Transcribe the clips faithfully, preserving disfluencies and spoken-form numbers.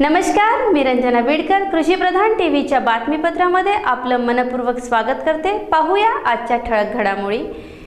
नमस्कार, मी रंजना बीडकर कृषी प्रधान टीव्हीच्या बातमीपत्रामध्ये आपलं मनपूर्वक स्वागत करते। पाहूया आजच्या ठळक घडामोडी।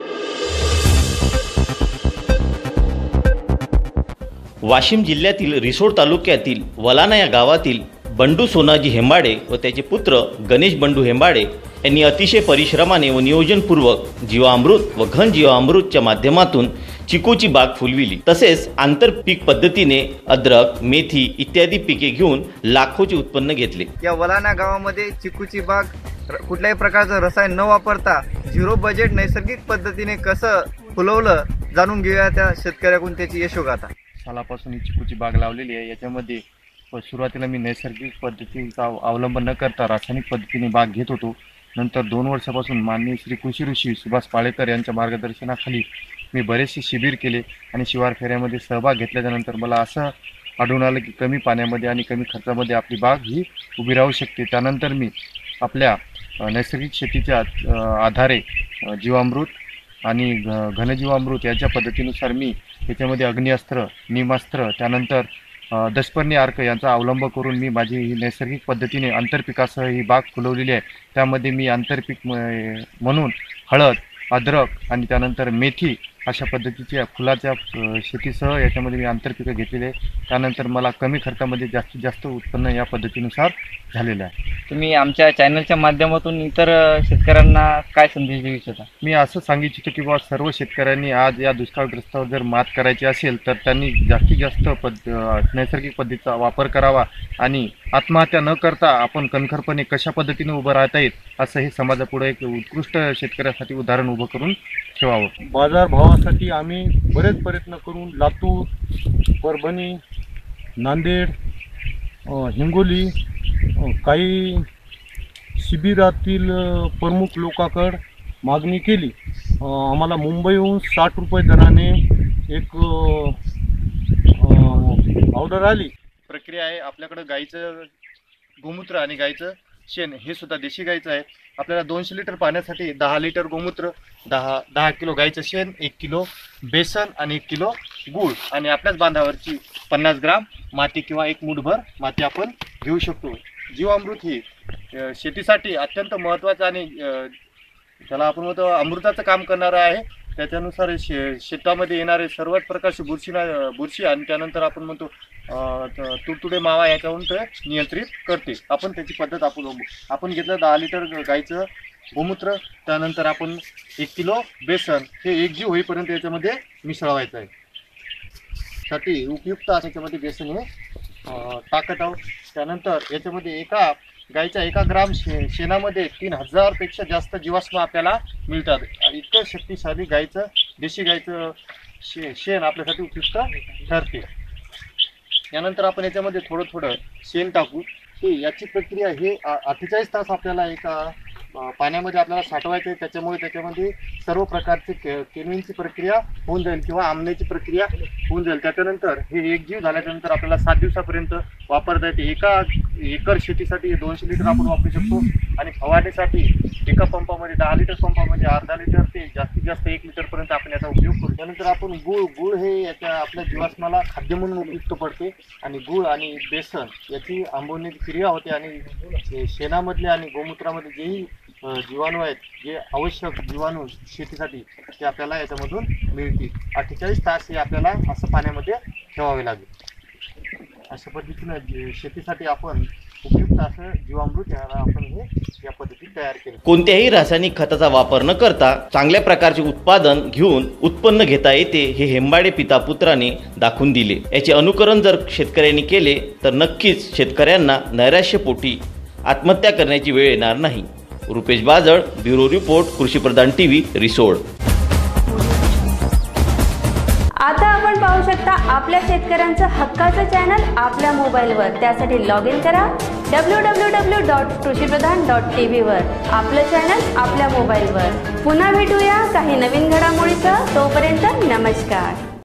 वाशिम जिल्ह्यातील रिसोड तालुक्यातील वलाना या गावातील बंडू सोनाजी हेंबाडे व त्याचे पुत्र गणेश बंडू हेंबाडे यांनी अतिशय परिश्रमाने व नियोजनपूर्वक जीवामृत व घन जीवामृतच्या माध्यमातून चिकूची बाग फुलविली। तसेच आंतरपीक पद्धतीने अद्रक, मेथी इत्यादी पिके घेऊन लाखोचे उत्पन्न घेतले। या वलाना गावामध्ये चिकूची बाग कुठल्याही प्रकारचं रसायन न वापरता झिरो बजेट नैसर्गिक पद्धतीने कसं फुलवलं जाणून घेऊया त्या शेतकऱ्याकडून त्याची यशोगाथा। सालापासून ही चिकूची बाग लावलेली आहे। याच्यामध्ये सुरुवातीला मी नैसर्गिक पद्धतीचा अवलंब न करता रासायनिक पद्धतीने बाग घेत होतो। नंतर दोन वर्षापासून माननीय श्री कृषी ऋषी सुभाष पाळेकर यांच्या मार्गदर्शनाखाली मी बरेचसे शिबिर केले आणि शिवार फेऱ्यामध्ये सहभाग घेतल्यानंतर मला असं आढळून आलं की कमी पाण्यामध्ये आणि कमी खर्चामध्ये आपली बाग ही उभी राहू शकते। त्यानंतर मी आपल्या नैसर्गिक शेतीच्या आधारे जीवामृत आणि घनजीवामृत याच्या पद्धतीनुसार मी त्याच्यामध्ये अग्निअस्त्र, निमास्त्र, त्यानंतर दशपर्णी अर्क यांचा अवलंब करून मी माझी ही नैसर्गिक पद्धतीने आंतरपिकासह ही बाग फुलवलेली आहे। त्यामध्ये मी आंतरपीक म्हणून हळद, अद्रक आणि त्यानंतर मेथी अशा पद्धतीच्या फुलाच्या शेतीसह याच्यामध्ये मी आंतरपिकं घेतलेले आहे। त्यानंतर मला कमी खर्चामध्ये जास्तीत जास्त उत्पन्न या पद्धतीनुसार झालेलं आहे। तुम्ही आमच्या चॅनलच्या माध्यमातून इतर शेतकऱ्यांना काय संदेश देऊ इच्छिता? मी असं सांगू इच्छितो की बाबा सर्व शेतकऱ्यांनी आज या दुष्काळग्रस्तावर जर मात करायची असेल तर त्यांनी जास्तीत जास्त पद्ध नैसर्गिक पद्धतीचा वापर करावा आणि आत्महत्या न करता आपण कणखरपणे कशा पद्धतीने उभं राहता येईल असं हे समाजापुढे एक उत्कृष्ट शेतकऱ्यासाठी उदाहरण उभं करून ठेवावं। बाजार भावासाठी आम्ही बरेच प्रयत्न करून लातूर, परभणी, नांदेड, हिंगोली काही शिबिरातील प्रमुख लोकांकडे मागणी केली। आम्हाला मुंबईहून साठ रुपये दराने एक ऑर्डर आली। प्रक्रिया आहे आपल्याकडे गाईचं गोमूत्र आणि गाईचं शेण हे सुद्धा देशी गाईचं आहे। आपल्याला दोनशे लिटर पाण्यासाठी दहा लिटर गोमूत्र, दहा दहा किलो गाईचं शेण, एक किलो बेसन आणि एक किलो गूळ आणि आपल्याच बांधावरची पन्नास ग्राम माती किंवा एक मुठभर माती आपण घेऊ शकतो। जीवामृत ही शेतीसाठी अत्यंत महत्त्वाचं आणि त्याला आपण म्हणतो अमृताचं काम करणारं आहे। त्याच्यानुसार शे शेतामध्ये येणारे सर्वच प्रकारचे बुरशी बुरशी आणि त्यानंतर आपण म्हणतो तुडतुडे मावा याच्यावरून ते नियंत्रित करते। आपण त्याची पद्धत आपण आपण घेतलं दहा लिटर गाईचं गोमूत्र, त्यानंतर आपण एक किलो बेसन हे एकजीव होईपर्यंत याच्यामध्ये मिसळवायचं आहे। साठी उपयुक्त त्याच्यामध्ये बेसन हे टाकत आहोत। त्यानंतर याच्यामध्ये एका गाईच्या एका ग्राम शे शेणामध्ये तीन हजार पेक्षा जास्त जीवाश्म आपल्याला मिळतात। इतकं शक्तिशाली गाईचं देशी गाईचं शे शेण आपल्यासाठी उपयुक्त ठरते। यानंतर आपण याच्यामध्ये थोडं थोडं शेण टाकू। ही याची प्रक्रिया हे अठ्ठेचाळीस तास आपल्याला एका पाण्यामध्ये आपल्याला साठवायचं आहे। त्याच्यामुळे त्याच्यामध्ये सर्व प्रकारचे के केमिकलची प्रक्रिया होऊन जाईल किंवा आमण्याची प्रक्रिया होऊन जाईल। त्याच्यानंतर हे एकजीव झाल्याच्यानंतर आपल्याला सात दिवसापर्यंत वापरता येते। एका एकर शेतीसाठी दोनशे लिटर आपण वापरू शकतो आणि फवारणीसाठी एका पंपामध्ये दहा लिटर पंपामध्ये अर्धा लिटर ते जास्तीत जास्त एक लिटरपर्यंत आपण याचा उपयोग करू। त्यानंतर आपण गूळ गूळ हे याच्या आपल्या जीवाश्माला खाद्य म्हणून उपयुक्त पडते आणि गूळ आणि बेसन याची आंबवण्याची क्रिया होते आणि शेणामधले आणि गोमूत्रामध्ये जेही जीवाणू आहेत, जे आवश्यक जीवाणू शेतीसाठी ते आपल्याला याच्यामधून मिळतील। अठ्ठेचाळीस तास हे आपल्याला असं पाण्यामध्ये ठेवावे लागेल। अशा पद्धतीने शेतीसाठी आपण उपयुक्त असं जीवामृत याला आपण हे या पद्धतीने तयार केलं। कोणत्याही रासायनिक खताचा वापर न करता चांगल्या प्रकारचे उत्पादन घेऊन उत्पन्न घेता येते हे हेंबाडे पिता पुत्राने दाखवून दिले। याचे अनुकरण जर शेतकऱ्यांनी केले तर नक्कीच शेतकऱ्यांना नैराश्यपोटी आत्महत्या करण्याची वेळ येणार नाही। रुपेश बाजळ, ब्युरो रिपोर्ट, कृषी प्रधान टीव्ही, रिसोड। आता आपण पाहू शकता आपल्या शेतकऱ्यांचं हक्काचं चॅनल आपल्या मोबाईलवर। त्यासाठी लॉग इन करा डब्ल्यू डब्ल्यू डब्ल्यू डॉट कृषी प्रधान डॉट टीव्ही वर। आपलं चॅनल आपल्या मोबाईलवर। पुन्हा भेटूया काही नवीन घडामोडीसह। तोपर्यंत नमस्कार।